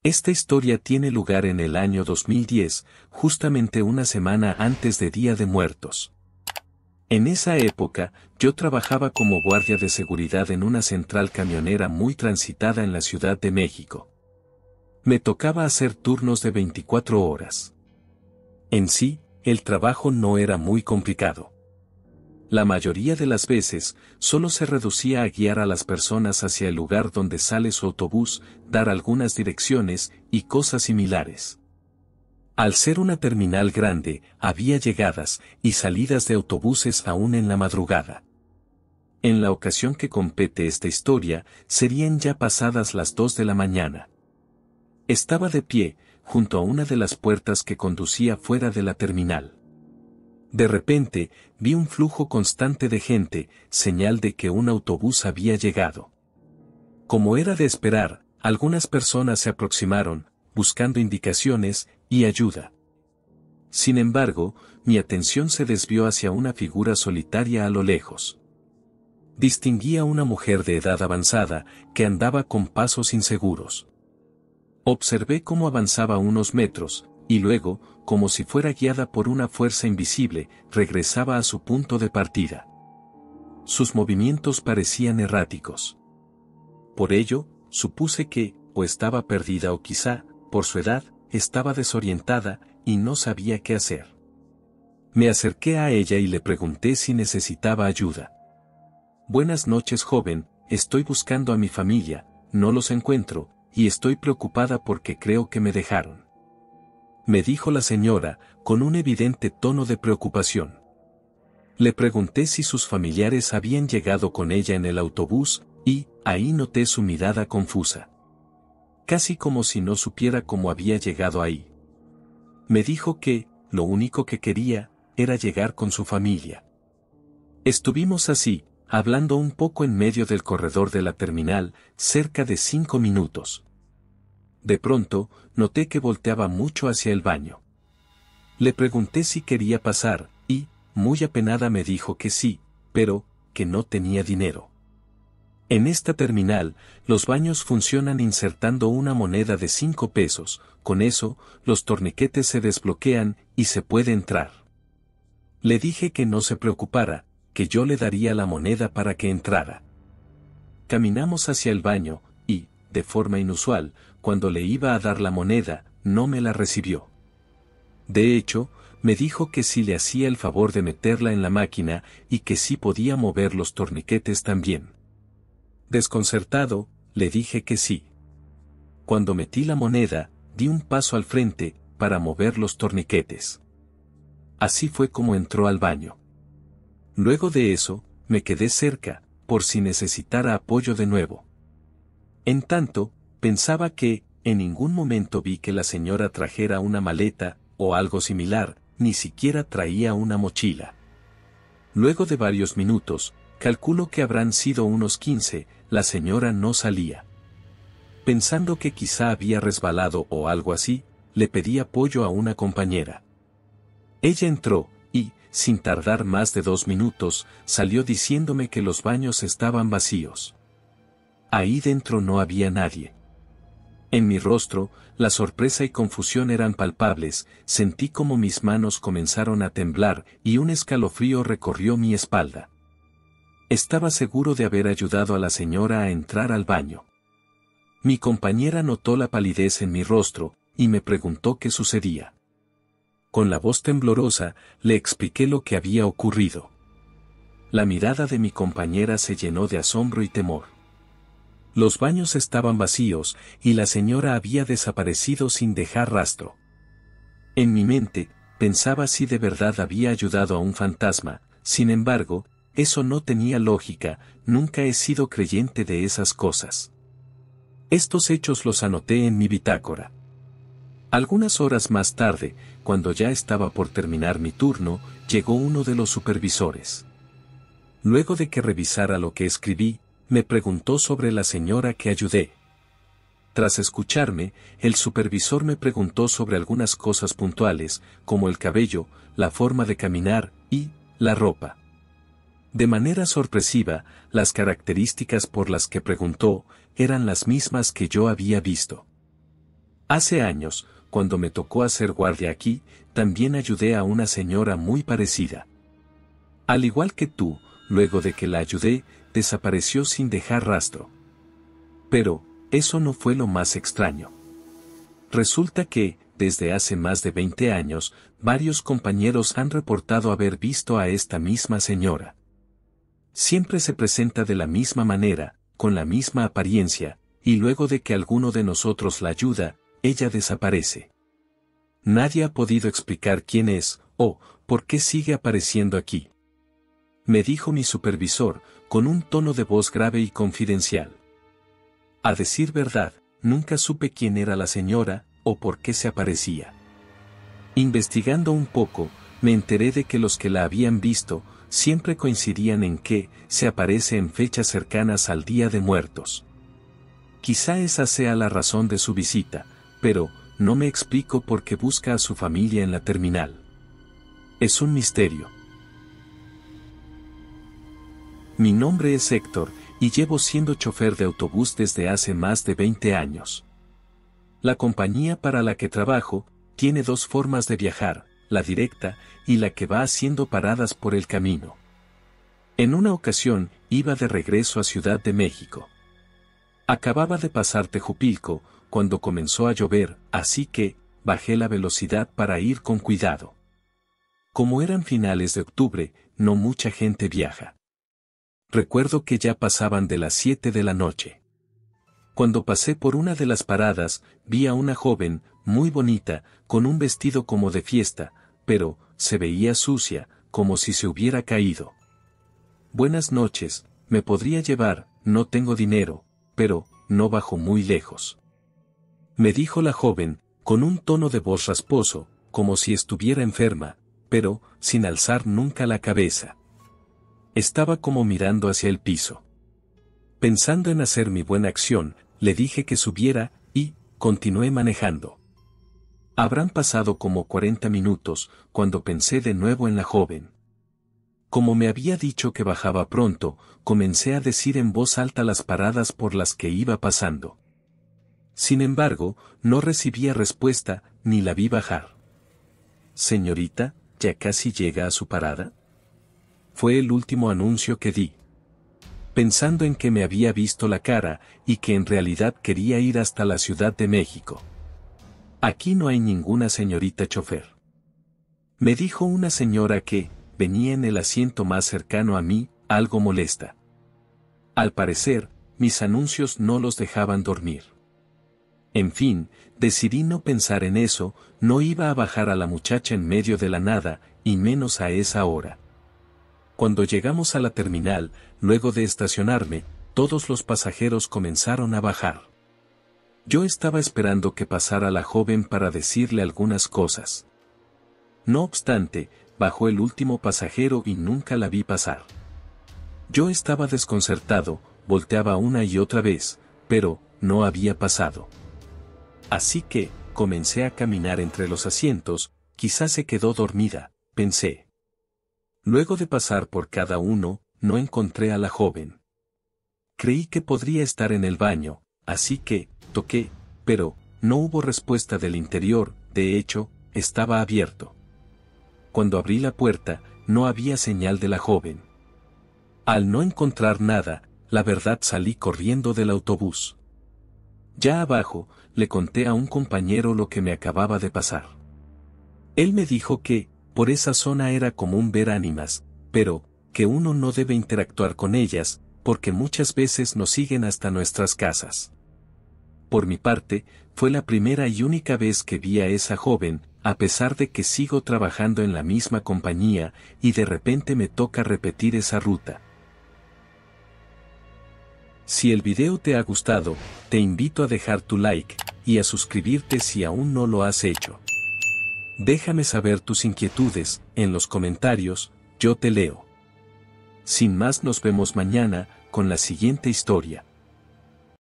Esta historia tiene lugar en el año 2010, justamente una semana antes de Día de Muertos. En esa época, yo trabajaba como guardia de seguridad en una central camionera muy transitada en la Ciudad de México. Me tocaba hacer turnos de 24 horas. En sí, el trabajo no era muy complicado. La mayoría de las veces, solo se reducía a guiar a las personas hacia el lugar donde sale su autobús, dar algunas direcciones y cosas similares. Al ser una terminal grande, había llegadas y salidas de autobuses aún en la madrugada. En la ocasión que compete esta historia, serían ya pasadas las 2 de la mañana. Estaba de pie, junto a una de las puertas que conducía fuera de la terminal. De repente, vi un flujo constante de gente, señal de que un autobús había llegado. Como era de esperar, algunas personas se aproximaron, buscando indicaciones y ayuda. Sin embargo, mi atención se desvió hacia una figura solitaria a lo lejos. Distinguí a una mujer de edad avanzada, que andaba con pasos inseguros. Observé cómo avanzaba unos metros, y luego, como si fuera guiada por una fuerza invisible, regresaba a su punto de partida. Sus movimientos parecían erráticos. Por ello, supuse que, o estaba perdida o quizá, por su edad, estaba desorientada y no sabía qué hacer. Me acerqué a ella y le pregunté si necesitaba ayuda. «Buenas noches, joven, estoy buscando a mi familia, no los encuentro, y estoy preocupada porque creo que me dejaron», me dijo la señora, con un evidente tono de preocupación. Le pregunté si sus familiares habían llegado con ella en el autobús, y, ahí noté su mirada confusa. Casi como si no supiera cómo había llegado ahí. Me dijo que, lo único que quería, era llegar con su familia. Estuvimos así, hablando un poco en medio del corredor de la terminal, cerca de 5 minutos. De pronto, noté que volteaba mucho hacia el baño. Le pregunté si quería pasar, y, muy apenada me dijo que sí, pero, que no tenía dinero. En esta terminal, los baños funcionan insertando una moneda de 5 pesos, con eso, los torniquetes se desbloquean y se puede entrar. Le dije que no se preocupara, que yo le daría la moneda para que entrara. Caminamos hacia el baño, y, de forma inusual, cuando le iba a dar la moneda, no me la recibió. De hecho, me dijo que si le hacía el favor de meterla en la máquina y que sí podía mover los torniquetes también. Desconcertado, le dije que sí. Cuando metí la moneda, di un paso al frente, para mover los torniquetes. Así fue como entró al baño. Luego de eso, me quedé cerca, por si necesitara apoyo de nuevo. En tanto, pensaba que, en ningún momento vi que la señora trajera una maleta, o algo similar, ni siquiera traía una mochila. Luego de varios minutos, calculo que habrán sido unos 15, la señora no salía. Pensando que quizá había resbalado o algo así, le pedí apoyo a una compañera. Ella entró, y, sin tardar más de 2 minutos, salió diciéndome que los baños estaban vacíos. Ahí dentro no había nadie. En mi rostro, la sorpresa y confusión eran palpables, sentí como mis manos comenzaron a temblar y un escalofrío recorrió mi espalda. Estaba seguro de haber ayudado a la señora a entrar al baño. Mi compañera notó la palidez en mi rostro, y me preguntó qué sucedía. Con la voz temblorosa, le expliqué lo que había ocurrido. La mirada de mi compañera se llenó de asombro y temor. Los baños estaban vacíos, y la señora había desaparecido sin dejar rastro. En mi mente, pensaba si de verdad había ayudado a un fantasma, sin embargo, eso no tenía lógica, nunca he sido creyente de esas cosas. Estos hechos los anoté en mi bitácora. Algunas horas más tarde, cuando ya estaba por terminar mi turno, llegó uno de los supervisores. Luego de que revisara lo que escribí, me preguntó sobre la señora que ayudé. Tras escucharme, el supervisor me preguntó sobre algunas cosas puntuales, como el cabello, la forma de caminar, y la ropa. De manera sorpresiva, las características por las que preguntó, eran las mismas que yo había visto. Hace años, cuando me tocó hacer guardia aquí, también ayudé a una señora muy parecida. Al igual que tú, luego de que la ayudé, desapareció sin dejar rastro. Pero, eso no fue lo más extraño. Resulta que, desde hace más de 20 años, varios compañeros han reportado haber visto a esta misma señora. Siempre se presenta de la misma manera, con la misma apariencia, y luego de que alguno de nosotros la ayuda, ella desaparece. Nadie ha podido explicar quién es, o por qué sigue apareciendo aquí. Me dijo mi supervisor, con un tono de voz grave y confidencial. A decir verdad, nunca supe quién era la señora, o por qué se aparecía. Investigando un poco, me enteré de que los que la habían visto, siempre coincidían en que se aparece en fechas cercanas al Día de Muertos. Quizá esa sea la razón de su visita, pero no me explico por qué busca a su familia en la terminal. Es un misterio. Mi nombre es Héctor, y llevo siendo chofer de autobús desde hace más de 20 años. La compañía para la que trabajo tiene dos formas de viajar, la directa y la que va haciendo paradas por el camino. En una ocasión, iba de regreso a Ciudad de México. Acababa de pasar Tejupilco, cuando comenzó a llover, así que bajé la velocidad para ir con cuidado. Como eran finales de octubre, no mucha gente viaja. Recuerdo que ya pasaban de las 7 de la noche. Cuando pasé por una de las paradas, vi a una joven, muy bonita, con un vestido como de fiesta, pero se veía sucia, como si se hubiera caído. Buenas noches, ¿me podría llevar? No tengo dinero, pero no bajo muy lejos. Me dijo la joven, con un tono de voz rasposo, como si estuviera enferma, pero sin alzar nunca la cabeza. Estaba como mirando hacia el piso. Pensando en hacer mi buena acción, le dije que subiera, y continué manejando. Habrán pasado como 40 minutos, cuando pensé de nuevo en la joven. Como me había dicho que bajaba pronto, comencé a decir en voz alta las paradas por las que iba pasando. Sin embargo, no recibía respuesta, ni la vi bajar. Señorita, ¿ya casi llega a su parada? Fue el último anuncio que di. Pensando en que me había visto la cara, y que en realidad quería ir hasta la Ciudad de México. Aquí no hay ninguna señorita chofer. Me dijo una señora que venía en el asiento más cercano a mí, algo molesta. Al parecer, mis anuncios no los dejaban dormir. En fin, decidí no pensar en eso, no iba a bajar a la muchacha en medio de la nada, y menos a esa hora. Cuando llegamos a la terminal, luego de estacionarme, todos los pasajeros comenzaron a bajar. Yo estaba esperando que pasara la joven para decirle algunas cosas. No obstante, bajó el último pasajero y nunca la vi pasar. Yo estaba desconcertado, volteaba una y otra vez, pero no había pasado. Así que, comencé a caminar entre los asientos, quizás se quedó dormida, pensé. Luego de pasar por cada uno, no encontré a la joven. Creí que podría estar en el baño, así que, toqué, pero no hubo respuesta del interior, de hecho, estaba abierto. Cuando abrí la puerta, no había señal de la joven. Al no encontrar nada, la verdad salí corriendo del autobús. Ya abajo, le conté a un compañero lo que me acababa de pasar. Él me dijo que, por esa zona era común ver ánimas, pero que uno no debe interactuar con ellas, porque muchas veces nos siguen hasta nuestras casas. Por mi parte, fue la primera y única vez que vi a esa joven, a pesar de que sigo trabajando en la misma compañía, y de repente me toca repetir esa ruta. Si el video te ha gustado, te invito a dejar tu like, y a suscribirte si aún no lo has hecho. Déjame saber tus inquietudes, en los comentarios, yo te leo. Sin más, nos vemos mañana, con la siguiente historia.